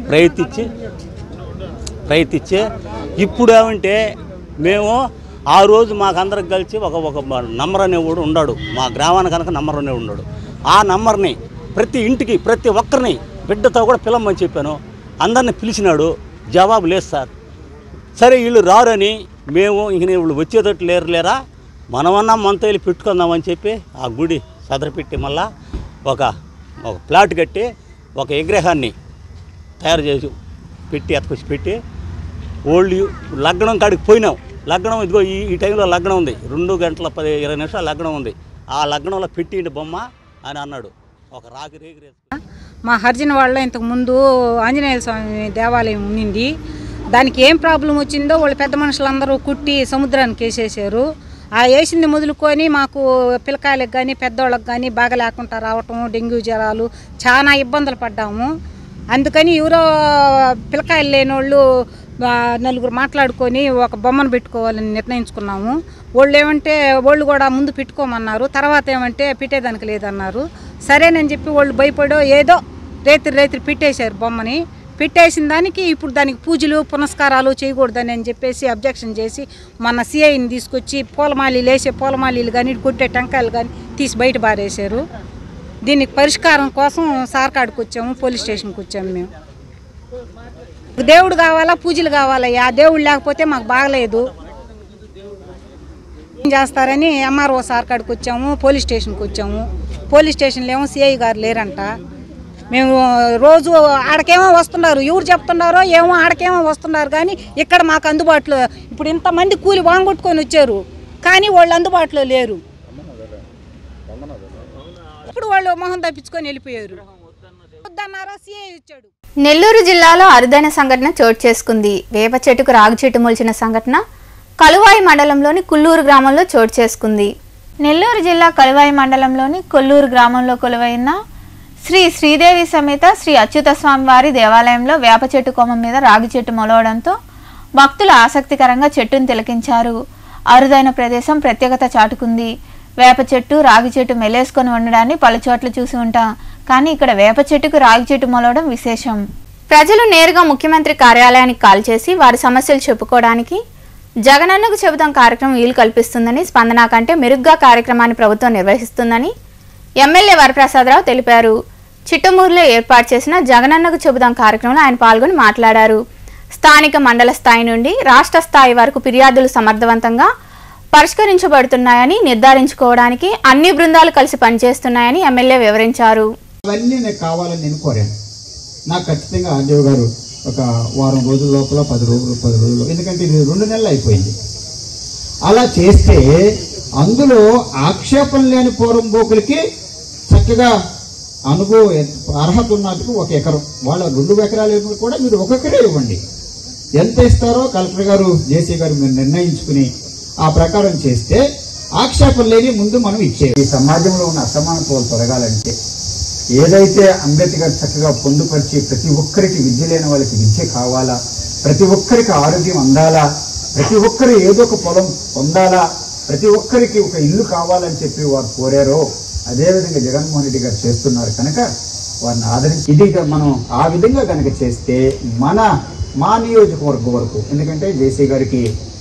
ప్రయత్నించి ఇప్పుడు ఏమంటే మేము ఆ రోజు మాకందరికి కలిసి ఒక నంబర్ అనేవాడు ఉన్నాడు. మా గ్రామానికి కనుక నంబర్ అనేవాడు ఉన్నాడు. ఆ నంబర్ని ప్రతి ఇంటికి ప్రతి ఒక్కరిని బిడ్డతో కూడా పిలవమని చెప్పాను. అందరిని పిలిచినాడు. జవాబు లేదు సార్. సరే వీళ్ళు రారని మేము ఇంక వీళ్ళు వచ్చేటట్టు లేరా, మనమన్నా మనతో వెళ్ళి పెట్టుకుందామని చెప్పి ఆ గుడి సదరపెట్టి మళ్ళా ఒక ప్లాట్ కట్టి ఒక విగ్రహాన్ని తయారు చేసి పెట్టి ఎత్తుకొచ్చి పెట్టి ఓల్డ్ లగ్నం కాడికి పోయినాం. లగ్నం ఇదిగో ఈ టైంలో లగ్నం ఉంది, 2 గంటల 20 నిమిషాలు లగ్నం ఉంది. ఆ లగ్నంలో పెట్టిండి బొమ్మ అని అన్నాడు. ఒక రాగి రేగి మా హర్జనవాడలో ఇంతకుముందు ఆంజనేయ స్వామి దేవాలయం ఉండింది. దానికి ఏం ప్రాబ్లం వచ్చిందో వాళ్ళు పెద్ద మనుషులందరూ కుట్టి సముద్రానికి వేసేసారు. ఆ వేసింది మొదలుకొని మాకు పిల్లకాయలకు కానీ పెద్దోళ్ళకి కానీ బాగా లేకుండా రావటం, డెంగ్యూ జ్వరాలు చాలా ఇబ్బందులు పడ్డాము. అందుకని ఎవరో పిల్లకాయలు లేని వాళ్ళు 4 మాట్లాడుకొని ఒక బొమ్మను పెట్టుకోవాలని నిర్ణయించుకున్నాము. వాళ్ళు కూడా ముందు పెట్టుకోమన్నారు. తర్వాత ఏమంటే పెట్టేదానికి లేదన్నారు. సరేనని చెప్పి వాళ్ళు భయపడో ఏదో రేత్రి పెట్టేశారు బొమ్మని. పెట్టేసిన దానికి ఇప్పుడు దానికి పూజలు పునస్కారాలు చేయకూడదని అని చెప్పేసి అబ్జెక్షన్ చేసి మన సిఐని తీసుకొచ్చి పూలమాలీలు కానీ కొట్టే టెంకాయలు కానీ తీసి బయట బారేశారు. దీనికి పరిష్కారం కోసం సార్ కాడికి వచ్చాము, పోలీస్ స్టేషన్కి వచ్చాము. మేము దేవుడు కావాలా, పూజలు కావాలయ్యా. ఆ దేవుడు లేకపోతే మాకు బాగలేదు. ఏం చేస్తారని ఎంఆర్ఓ సార్ కాడికి వచ్చాము, పోలీస్ స్టేషన్కి వచ్చాము. పోలీస్ స్టేషన్లో ఏమో సిఐ గారు లేరంట. మేము రోజు ఆడకేమో వస్తున్నారు, ఎవరు చెప్తున్నారో ఏమో ఆడకేమో వస్తున్నారు. కానీ ఇక్కడ మాకు అందుబాటులో ఇప్పుడు ఇంతమంది కూలి వాంగొట్టుకొని వచ్చారు, కానీ వాళ్ళు అందుబాటులో లేరు. ఇప్పుడు వాళ్ళు మొహం తప్పించుకొని వెళ్ళిపోయారు. నెల్లూరు జిల్లాలో అరుదైన సంఘటన చోటు చేసుకుంది. వేప చెట్టుకు రాగి చెట్టు మొలిచిన సంఘటన కలువాయి మండలంలోని కొల్లూరు గ్రామంలో చోటు చేసుకుంది. నెల్లూరు జిల్లా కలువాయి మండలంలోని కొల్లూరు గ్రామంలో కొలువైన శ్రీ శ్రీదేవి సమేత శ్రీ అచ్యుత స్వామివారి దేవాలయంలో వేప చెట్టు కొమ్మ మీద రాగి చెట్టు మొలవడంతో భక్తులు ఆసక్తికరంగా చెట్టును తిలకించారు. అరుదైన ప్రదేశం ప్రత్యేకత చాటుకుంది. వేప చెట్టు రాగి చెట్టు మెలేసుకొని ఉండడాన్ని పలుచోట్ల చూసి ఉంటాం, కానీ ఇక్కడ వేప చెట్టుకు రాగి చెట్టు మొలవడం విశేషం. ప్రజలు నేరుగా ముఖ్యమంత్రి కార్యాలయానికి కాల్ చేసి వారి సమస్యలు చెప్పుకోవడానికి జగనన్నకు చెబుతాం కార్యక్రమం వీలు కల్పిస్తుందని, స్పందన కంటే మెరుగ్గా కార్యక్రమాన్ని ప్రభుత్వం నిర్వహిస్తుందని ఎమ్మెల్యే వరప్రసాదరావు తెలిపారు. చిట్టమూరులో ఏర్పాటు చేసిన జగనన్నకు చెబుతాం కార్యక్రమంలో ఆయన పాల్గొని మాట్లాడారు. స్థానిక మండల స్థాయి నుండి రాష్ట్ర స్థాయి వరకు ఫిర్యాదులు సమర్థవంతంగా పరిష్కరించబడుతున్నాయని నిర్ధారించుకోవడానికి అన్ని బృందాలు కలిసి పనిచేస్తున్నాయని ఎమ్మెల్యే వివరించారు. అవన్నీ నాకు కావాలని నేను కోరాను. నాకు ఖచ్చితంగా ఆర్డీఓ గారు ఒక వారం రోజుల లోపల 10 రోజులు, ఎందుకంటే ఇది 2 నెలలు అయిపోయింది. అలా చేస్తే అందులో ఆక్షేపణ లేని పూర్వంబోకులకి చక్కగా అర్హత ఉన్నట్టుకు 1 ఎకరం, వాళ్ళ 2 ఎకరాలు కూడా మీరు 1 ఎకరే ఇవ్వండి. ఎంత ఇస్తారో కలెక్టర్ గారు జేసీ గారు మీరు నిర్ణయించుకుని ఆ ప్రకారం చేస్తే ఆక్షేపణ లేని ముందు మనం ఇచ్చే. ఈ సమాజంలో ఉన్న అసమానతలు తొలగాలంటే ఏదైతే అంబేద్కర్ చక్కగా పొందుపరిచి ప్రతి ఒక్కరికి విద్య లేని వాళ్ళకి విద్య కావాలా, ప్రతి ఒక్కరికి ఆరోగ్యం అందాలా, ప్రతి ఒక్కరు ఏదో ఒక పొలం పొందాలా, ప్రతి ఒక్కరికి ఒక ఇల్లు కావాలని చెప్పి వారు కోరారో అదేవిధంగా జగన్మోహన్ రెడ్డి గారు చేస్తున్నారు కనుక వారిని ఆదరించి ఇది మనం ఆ విధంగా కనుక చేస్తే మా నియోజకవర్గం వరకు, ఎందుకంటే జేసీ గారికి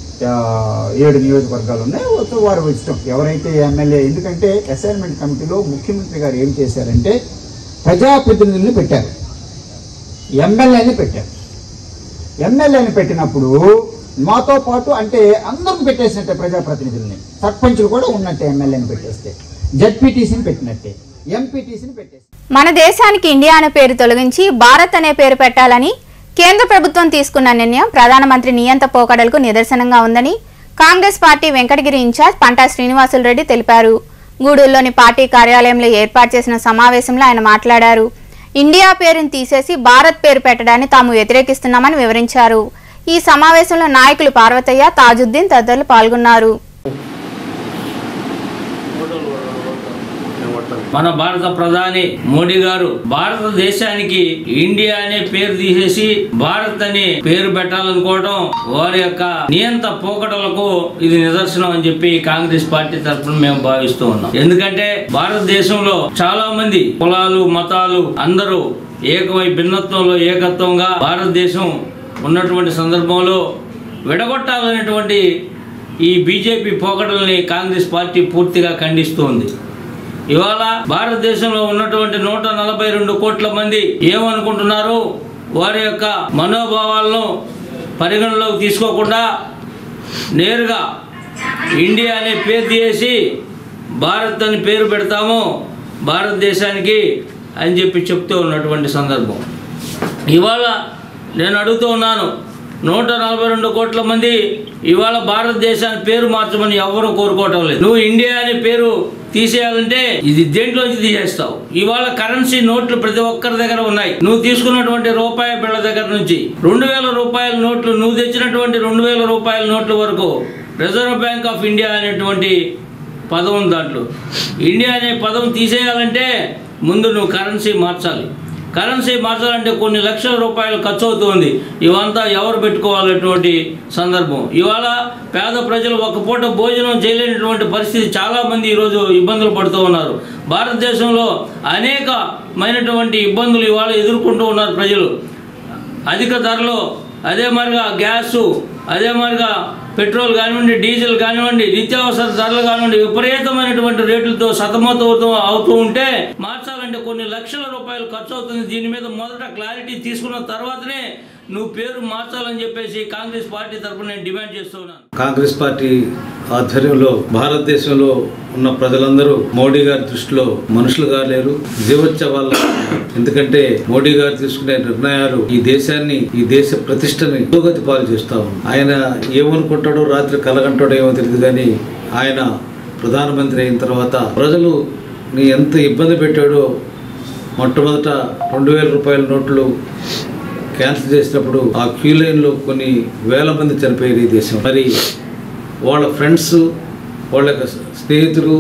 7 నియోజకవర్గాలు ఉన్నాయి, వారు ఇష్టం ఎవరైతే ఎమ్మెల్యే. ఎందుకంటే అసైన్మెంట్ కమిటీలో ముఖ్యమంత్రి గారు ఏం చేశారంటే ప్రజాప్రతినిధుల్ని పెట్టారు, ఎమ్మెల్యేని పెట్టారు. ఎమ్మెల్యేని పెట్టినప్పుడు మాతో పాటు అంటే అందరం పెట్టేసినట్టే, ప్రజాప్రతినిధుల్ని సర్పంచులు కూడా ఉన్నట్టే, ఎమ్మెల్యేని పెట్టేస్తే జడ్పీటీసీని పెట్టినట్టే, ఎంపీటీసీని పెట్టేస్తే. మన దేశానికి ఇండియా అనే పేరు తొలగించి భారత్ అనే పేరు పెట్టాలని కేంద్ర ప్రభుత్వం తీసుకున్న నిర్ణయం ప్రధానమంత్రి నియంత పోకడలకు నిదర్శనంగా ఉందని కాంగ్రెస్ పార్టీ వెంకటగిరి ఇన్ఛార్జ్ పంటా శ్రీనివాసులు రెడ్డి తెలిపారు. గూడూరులోని పార్టీ కార్యాలయంలో ఏర్పాటు చేసిన సమావేశంలో ఆయన మాట్లాడారు. ఇండియా పేరును తీసేసి భారత్ పేరు పెట్టడాన్ని తాము వ్యతిరేకిస్తున్నామని వివరించారు. ఈ సమావేశంలో నాయకులు పార్వతయ్య, తాజుద్దీన్ తదితరులు పాల్గొన్నారు. మన భారత ప్రధాని మోడీ గారు భారతదేశానికి ఇండియా అనే పేరు తీసేసి భారత్ అనే పేరు పెట్టాలనుకోవడం వారి యొక్క నియంత పోకడలకు ఇది నిదర్శనం అని చెప్పి కాంగ్రెస్ పార్టీ తరఫున మేము భావిస్తూ ఉన్నాం. ఎందుకంటే భారతదేశంలో చాలా మంది కులాలు మతాలు అందరూ ఏకమై భిన్నత్వంలో ఏకత్వంగా భారతదేశం ఉన్నటువంటి సందర్భంలో విడగొట్టాలనేటువంటి ఈ బీజేపీ పోకడల్ని కాంగ్రెస్ పార్టీ పూర్తిగా ఖండిస్తోంది. ఇవాళ భారతదేశంలో ఉన్నటువంటి 142 కోట్ల మంది ఏమనుకుంటున్నారు, వారి యొక్క మనోభావాలను పరిగణలోకి తీసుకోకుండా నేరుగా ఇండియా అనే పేరు తీసి భారత్ అని పేరు పెడతాము భారతదేశానికి అని చెప్పి చెప్తూ ఉన్నటువంటి సందర్భం. ఇవాళ నేను అడుగుతూ ఉన్నాను, 142 కోట్ల మంది ఇవాళ భారతదేశాన్ని పేరు మార్చమని ఎవరు కోరుకోవటం లేదు. నువ్వు ఇండియా అనే పేరు తీసేయాలంటే ఇది దేంట్లోంచి తీసేస్తావు? ఇవాళ కరెన్సీ నోట్లు ప్రతి ఒక్కరి దగ్గర ఉన్నాయి. నువ్వు తీసుకున్నటువంటి రూపాయి బిళ్ళ దగ్గర నుంచి 2000 రూపాయల నోట్లు, నువ్వు తెచ్చినటువంటి 2000 రూపాయల నోట్ల వరకు రిజర్వ్ బ్యాంక్ ఆఫ్ ఇండియా అనేటువంటి పదం ఉంది. దాంట్లో ఇండియా అనే పదం తీసేయాలంటే ముందు నువ్వు కరెన్సీ మార్చాలి. కరెన్సీ మార్చాలంటే కొన్ని లక్షల రూపాయలు ఖర్చు అవుతుంది. ఇవంతా ఎవరు పెట్టుకోవాలనేటువంటి సందర్భం. ఇవాళ పేద ప్రజలు ఒక పూట భోజనం చేయలేనటువంటి పరిస్థితి చాలామంది ఈరోజు ఇబ్బందులు పడుతూ ఉన్నారు. భారతదేశంలో అనేకమైనటువంటి ఇబ్బందులు ఇవాళ ఎదుర్కొంటూ ఉన్నారు ప్రజలు. అధిక ధరలు, అదే మరిగా గ్యాసు, అదే మరిగా పెట్రోల్ కానివ్వండి, డీజిల్ కానివ్వండి, నిత్యావసర ధరలు కానివ్వండి, విపరీతమైనటువంటి రేట్లతో సతమతం అవుతూ ఉంటే మార్చాలంటే కొన్ని లక్షల రూపాయలు ఖర్చు అవుతుంది. దీని మీద మొదట క్లారిటీ తీసుకున్న తర్వాతనే నువ్వు పేరు మార్చాలని చెప్పేసి కాంగ్రెస్ పార్టీ తరఫున నేను డిమాండ్ చేస్తూ ఉన్నాను. కాంగ్రెస్ పార్టీ ఆధ్వర్యంలో భారతదేశంలో ఉన్న ప్రజలందరూ మోడీ గారి దృష్టిలో మనుషులుగా లేరు, జీవోత్సవాల. ఎందుకంటే మోడీ గారు తీసుకునే నిర్ణయాలు ఈ దేశాన్ని, ఈ దేశ ప్రతిష్టని అధోగతి పాలు చేస్తా ఉంది. ఆయన ఏమనుకుంటాడో రాత్రి కలగంటాడో ఏమో తెలియదు, కానీ ఆయన ప్రధానమంత్రి అయిన తర్వాత ప్రజలు ఎంత ఇబ్బంది పెట్టాడో. మొట్టమొదట 2000 రూపాయల నోట్లు క్యాన్సిల్ చేసినప్పుడు ఆ క్యూ లైన్లో కొన్ని వేల మంది చనిపోయారు ఈ దేశం. మరి వాళ్ళ ఫ్రెండ్స్, వాళ్ళ స్నేహితులు,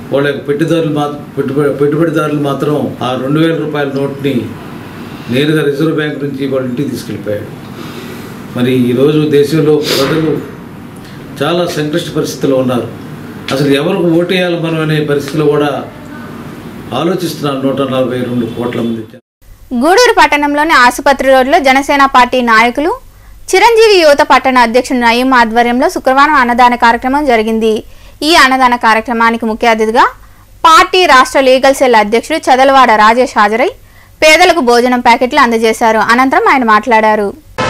వాళ్ళ యొక్క పెట్టుబడిదారులు మాత్రం ఆ 2000 రూపాయల నోట్ని నేరుగా రిజర్వ్ బ్యాంక్ నుంచి వాళ్ళ ఇంటికి తీసుకెళ్ళిపోయాడు. మరి ఈరోజు దేశంలో ప్రజలు చాలా సంక్లిష్ట పరిస్థితిలో ఉన్నారు. అసలు ఎవరికి ఓటేయాలి మనం అనే పరిస్థితిలో కూడా ఆలోచిస్తున్నారు 142 కోట్ల మంది. గూడూరు పట్టణంలోని ఆసుపత్రి రోడ్లో జనసేన పార్టీ నాయకులు చిరంజీవి యువత పట్టణ అధ్యక్షుడు నయీం ఆధ్వర్యంలో శుక్రవారం అన్నదాన కార్యక్రమం జరిగింది. ఈ అన్నదాన కార్యక్రమానికి ముఖ్య అతిథిగా పార్టీ రాష్ట్ర లీగల్ సెల్ అధ్యక్షుడు చదలవాడ రాజేష్ హాజరై పేదలకు భోజనం ప్యాకెట్లు అందజేశారు. అనంతరం ఆయన మాట్లాడారు.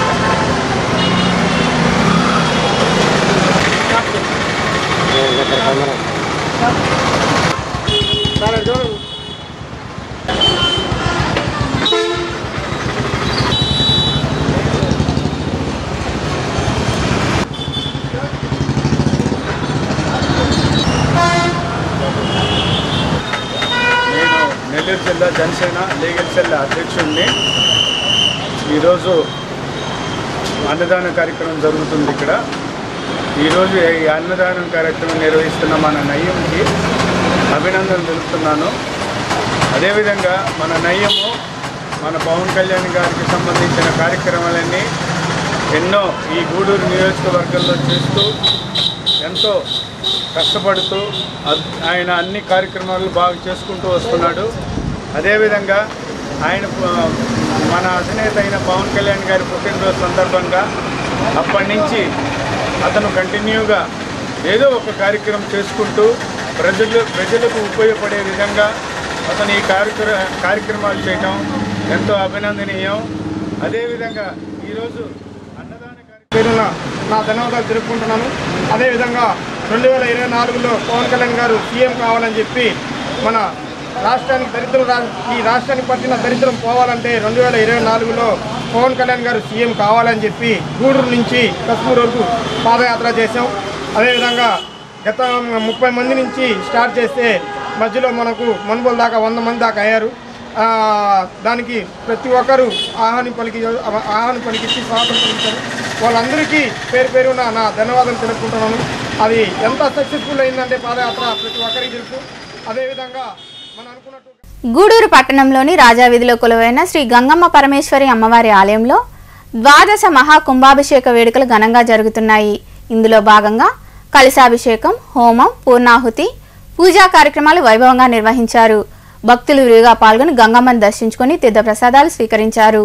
నెల్లూరు జిల్లా జనసేన లీగల్ సెల్ అధ్యక్షుడిని. ఈరోజు అన్నదాన కార్యక్రమం జరుగుతుంది ఇక్కడ. ఈరోజు ఈ అన్నదానం కార్యక్రమం నిర్వహిస్తున్న మన నయ్యంకి అభినందనలు తెలుపుతున్నాను. అదేవిధంగా మన నయ్యము మన పవన్ కళ్యాణ్ గారికి సంబంధించిన కార్యక్రమాలన్నీ ఎన్నో ఈ గూడూరు నియోజకవర్గంలో చేస్తూ ఎంతో కష్టపడుతూ ఆయన అన్ని కార్యక్రమాలు బాగా చేసుకుంటూ వస్తున్నాడు. అదేవిధంగా ఆయన మన అధినేత అయిన పవన్ కళ్యాణ్ గారి పుట్టినరోజు సందర్భంగా అప్పటి నుంచి అతను కంటిన్యూగా ఏదో ఒక కార్యక్రమం చేసుకుంటూ ప్రజలకు ఉపయోగపడే విధంగా అతను ఈ కార్యక్రమాలు చేయటం ఎంతో అభినందనీయం. అదేవిధంగా ఈరోజు అన్నదాన పేరున నా ధన్యవాదాలు తెలుపుకుంటున్నాను. అదేవిధంగా 2024లో పవన్ కళ్యాణ్ గారు సీఎం కావాలని చెప్పి మన రాష్ట్రానికి ఈ రాష్ట్రానికి పట్టిన దరిద్రం పోవాలంటే 2024లో పవన్ కళ్యాణ్ గారు సీఎం కావాలని చెప్పి గూడూరు నుంచి కశ్మీర్ వరకు పాదయాత్ర చేశాం. అదేవిధంగా గత 30 మంది నుంచి స్టార్ట్ చేస్తే మధ్యలో మనకు మనుబోల దాకా 100 మంది దాకా అయ్యారు. దానికి ప్రతి ఒక్కరూ ఆహ్వానం పలికిచ్చి స్వాగతం పలికించారు. వాళ్ళందరికీ పేరున నా ధన్యవాదాలు తెలుపుకుంటున్నాను. అది ఎంత సక్సెస్ఫుల్ అయిందంటే పాదయాత్ర ప్రతి ఒక్కరికి తెలుసు. అదేవిధంగా మనం అనుకున్నట్టు గూడూరు పట్టణంలోని రాజావీధిలో కొలువైన శ్రీ గంగమ్మ పరమేశ్వరి అమ్మవారి ఆలయంలో ద్వాదశ మహాకుంభాభిషేక వేడుకలు ఘనంగా జరుగుతున్నాయి. ఇందులో భాగంగా కలశాభిషేకం, హోమం, పూర్ణాహుతి, పూజా కార్యక్రమాలు వైభవంగా నిర్వహించారు. భక్తులు విరిగా పాల్గొని గంగమ్మను దర్శించుకుని తీర్థప్రసాదాలు స్వీకరించారు.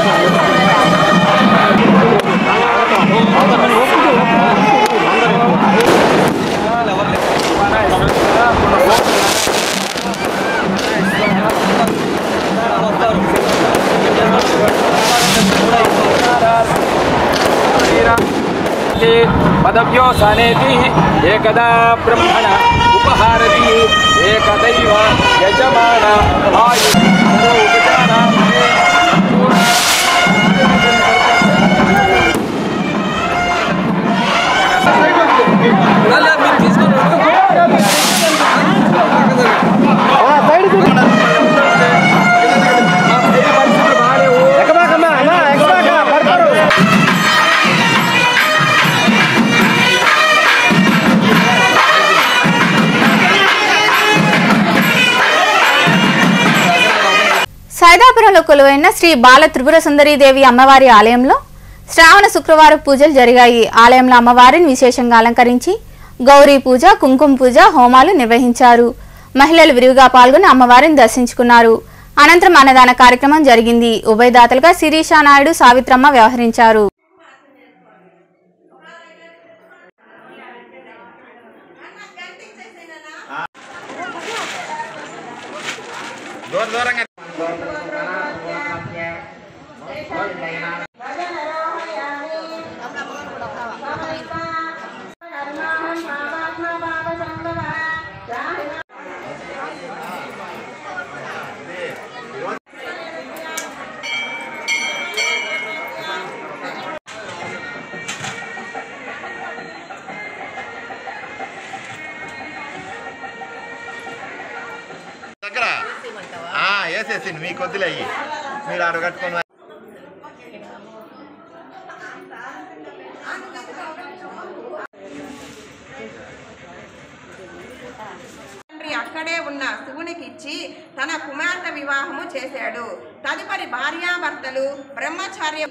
पदव्योसानेति एकदा ब्रह्मण उपहारति एकदैव यजमान आयु సైదాపురంలో కొలువైన శ్రీ బాల త్రిపుర సుందరీదేవి అమ్మవారి ఆలయంలో శ్రావణ శుక్రవారం పూజలు జరిగాయి. ఆలయంలో అమ్మవారిని విశేషంగా అలంకరించి గౌరీ పూజ, కుంకుమ పూజ, హోమాలు నిర్వహించారు. మహిళలు విరివిగా పాల్గొని అమ్మవారిని దర్శించుకున్నారు. అనంతరం అన్నదాన కార్యక్రమం జరిగింది. ఉభయదాతలుగా శిరీషా నాయుడు, సావిత్రమ్మ వ్యవహరించారు. వేసేసింది మీ కొద్దిలో అయ్యి మీరు అడగట్టుకున్న అక్కడే ఉన్న శివునికి ఇచ్చి తన కుమార్తె వివాహము చేశాడు. తదుపరి భార్యాభర్తలు బ్రహ్మచార్య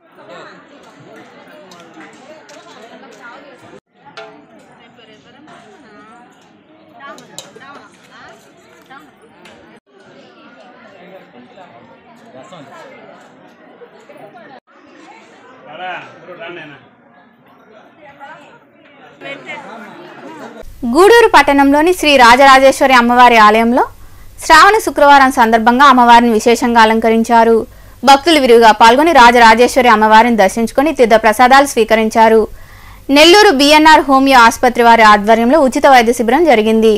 గూడూరు పట్టణంలోని శ్రీ రాజరాజేశ్వరి అమ్మవారి ఆలయంలో శ్రావణ శుక్రవారం సందర్భంగా అమ్మవారిని విశేషంగా అలంకరించారు. భక్తులు విరివిగా పాల్గొని రాజరాజేశ్వరి అమ్మవారిని దర్శించుకుని తీర్థ ప్రసాదాలు స్వీకరించారు. నెల్లూరు బిఎన్ఆర్ హోమియో ఆసుపత్రి వారి ఆధ్వర్యంలో ఉచిత వైద్య శిబిరం జరిగింది.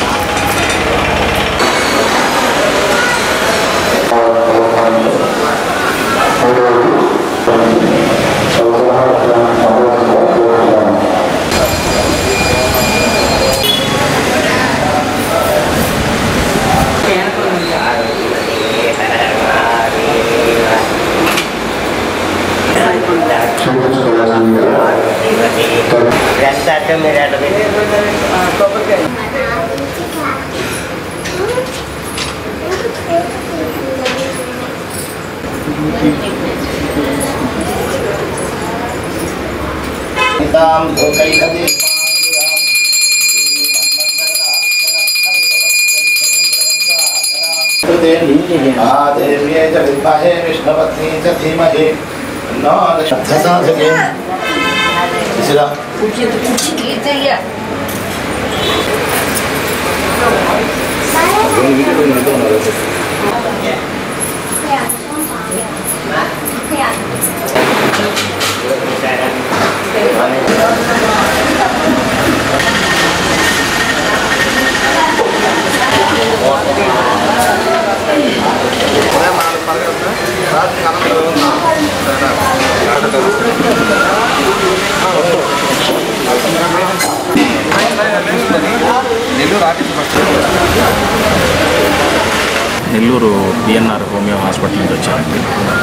నెల్లూరు బిఎన్ఆర్ హోమియో హాస్పిటల్ నుంచి వచ్చానండి.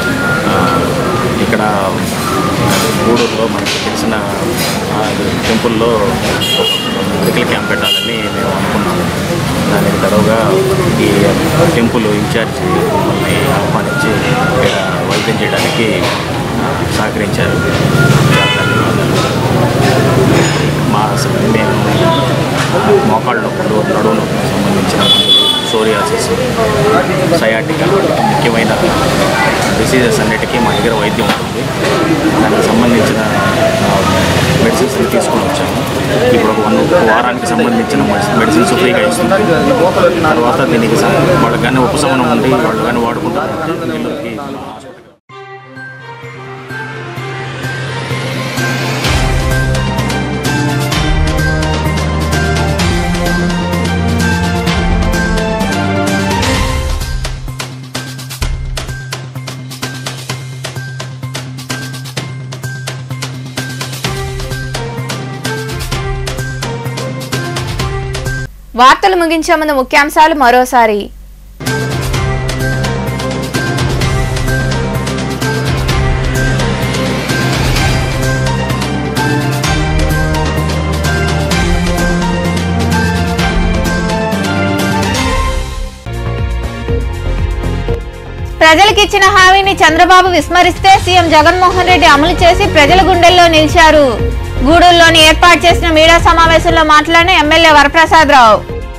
ఇక్కడ గూడూరులో మనకు తెలిసిన టెంపుల్లో మెడికల్ క్యాంప్ పెట్టాలని మేము అనుకున్నాము. దానికి తరువుగా ఈ టెంపుల్ ఇన్ఛార్జి మమ్మల్ని ఆహ్వానించి ఇక్కడ వైద్యం చేయడానికి సహకరించారు. మేము మోకాళ్ళ నొప్పులు, నడుము నొప్పులకు సంబంధించిన సోరియాసిస్, సయాటికా ముఖ్యమైన ప్రొసీజర్స్ అన్నిటికీ మా దగ్గర వైద్యం ఉంటుంది. దానికి సంబంధించిన మెడిసిన్స్ తీసుకొని వచ్చాము. ఇప్పుడు ఒక వారానికి సంబంధించిన మెడిసిన్స్ ఫ్రీగా ఇస్తుంది. తర్వాత దీనికి వాళ్ళకి కానీ ఉపశమనం ఉండి వాళ్ళు కానీ వాడుకుంటారు. వార్తలు ముగించే ముందు ముఖ్యాంశాలు మరోసారి. ప్రజలకిచ్చిన హామీని చంద్రబాబు విస్మరిస్తే సీఎం జగన్మోహన్ రెడ్డి అమలు చేసి ప్రజల గుండెల్లో నిలిచారు. గూడూరులోని ఏర్పాటు చేసిన మీడియా సమావేశంలో మాట్లాడిన ఎమ్మెల్యే వరప్రసాదరావు.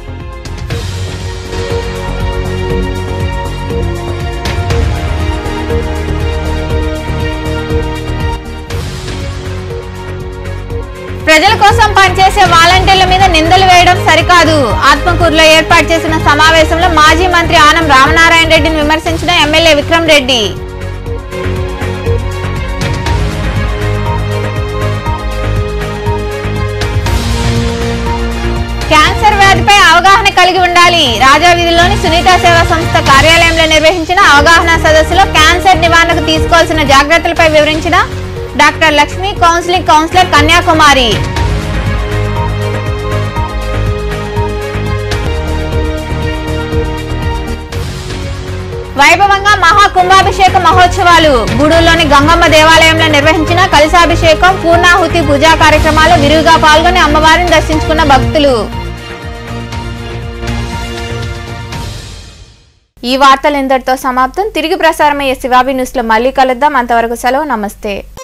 ప్రజల కోసం పనిచేసే వాలంటీర్ల మీద నిందలు వేయడం సరికాదు. ఆత్మకూరులో ఏర్పాటు చేసిన సమావేశంలో మాజీ మంత్రి ఆనం రామనారాయణ రెడ్డిని విమర్శించిన ఎమ్మెల్యే విక్రమ్ రెడ్డి. క్యాన్సర్ వ్యాధిపై అవగాహన కలిగి ఉండాలి. రాజావీధిలోని సునీత సేవా సంస్థ కార్యాలయంలో నిర్వహించిన అవగాహన సదస్సులో క్యాన్సర్ నివారణకు తీసుకోవాల్సిన జాగ్రత్తలపై వివరించిన డాక్టర్ లక్ష్మి, కౌన్సిలర్ కన్యాకుమారి. వైభవంగా మహాకుంభాభిషేక మహోత్సవాలు. గూడూరులోని గంగమ్మ దేవాలయంలో నిర్వహించిన కలశాభిషేకం, పూర్ణాహుతి పూజా కార్యక్రమాల్లో విరివిగా పాల్గొని అమ్మవారిని దర్శించుకున్న భక్తులు. ఈ వార్తలు ఇంతటితో సమాప్తం. తిరిగి ప్రసారమయ్యే శివాబి న్యూస్ లో మళ్ళీ కలుద్దాం. అంతవరకు సెలవు. నమస్తే.